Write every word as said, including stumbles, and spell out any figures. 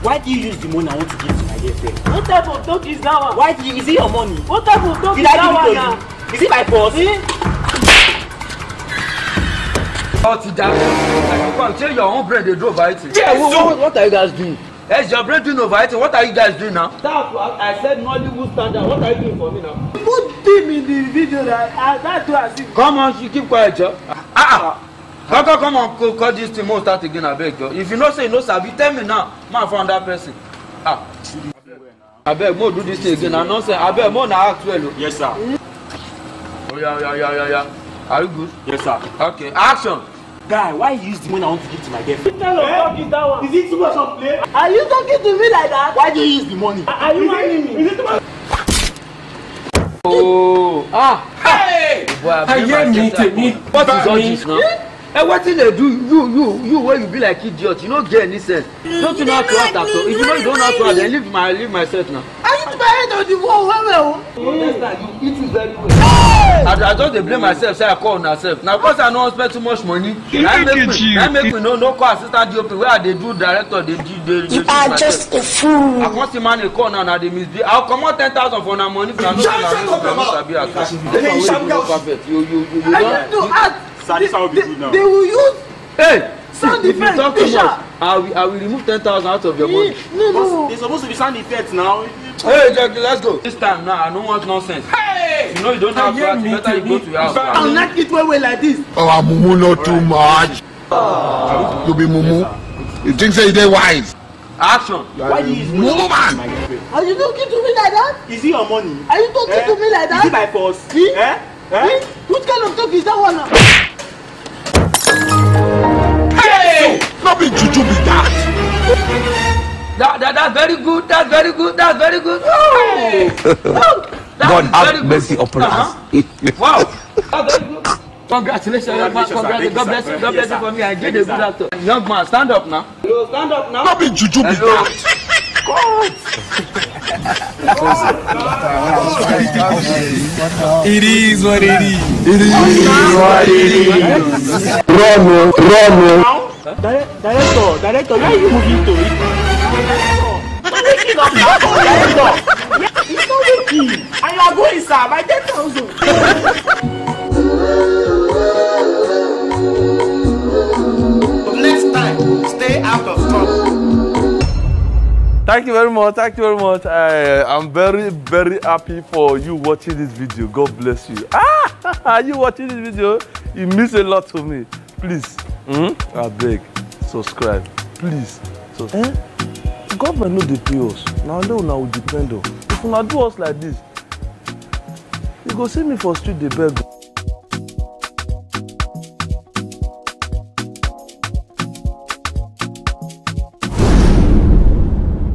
Why do you use the money I want to give to my girlfriend? What type of talk is that one? Why do you, is it your money? What type of talk Did is I that give one it now? to you? Is it my purse? Eh? Oh, Tijani, say your own brain they do overeating. Yeah, what, what, what are you guys doing? Yes, your brain doing overeating. What are you guys doing now? That's what I said Nollywood standard. What are you doing for me now? Put him in the video that I, that's what I see. Come on, you keep quiet, Joe. Ah ah. Come, come, come on, call, call this thing. We'll start again, I beg you. If you know say you know Sabi, tell me now. Man, found that person. Ah. I beg, more do this thing again. I know say, I beg, more now act well. Yes, sir. Oh yeah, yeah, yeah, yeah, yeah. Are you good? Yes, sir. Okay, action. Guy, why you use the money I want to give to my girlfriend? What kind of talk is that one? Is it too much of play? Are you talking to me like that? Why do you use the money? Are, are you marrying me? Is it too much? Oh, ah. Hey! Boy, I hear me, me. What is all this now? Hey, what thing they do? You, you, you, where you be like idiot? You don't get any sense. Don't you know how to act, actor? If you know you don't know how to act, then leave my, leave myself now. Are you my head on the wall? Where well? Next time you eat it very well. I, I just dey blame myself, say I call on myself. Now because I no wan spend too much money, I make me, I make me no no call assistant D O P where I dey do director, dey do dey. You are just a fool. I come see man dey call now, na dey misbehave. I comot ten thousand for na money for na no na no sabi actor. You you you you don. Sir, this how be good now. They will use. Hey, sound if you effect, talk too Fisher. much, I will I will remove ten thousand out of your money. No, no. There's supposed to be sound effects now. Hey, Jack, let's go. This time now, I don't want nonsense. Hey! You know you don't have to act, better you go to your house. I'll not eat well well like this. Oh, Mumu not too much. Uh, you be Mumu. You think say they wise? Action. Why do you use the Mumu money man. to my girlfriend? Are you talking to me like that? Is it your money? Are you talking Eh? to me like that? Is it my purse? Eh? Eh? Eh? Eh? What kind of talk is that one now? Hey! Not be juju be that. That, that, that's very good. That's very good. That's very good. Oh! Oh! God have mercy upon us. Wow! That's very good. Congratulations, young man. Congratulations. God bless you. God bless you for me. I did a good actor. Young man, stand up now. Hello, stand up now. Not be juju be Hello. that. It is what it is. It is what it is. Run, run. Now, Direct, director, director, where are you moving to? It's not waking up now, director. Yeah, it's not waking. And you are going, sir, by ten thousand. Next time, stay out of trouble. Thank you very much. Thank you very much. I, I'm very, very happy for you watching this video. God bless you. Ah, are you watching this video? It means a lot to me. Please, hmm? I beg, subscribe. Please. So, eh? Government no dey pay us. Now they will depend on. If una do us like this, you go see me for street dey beg.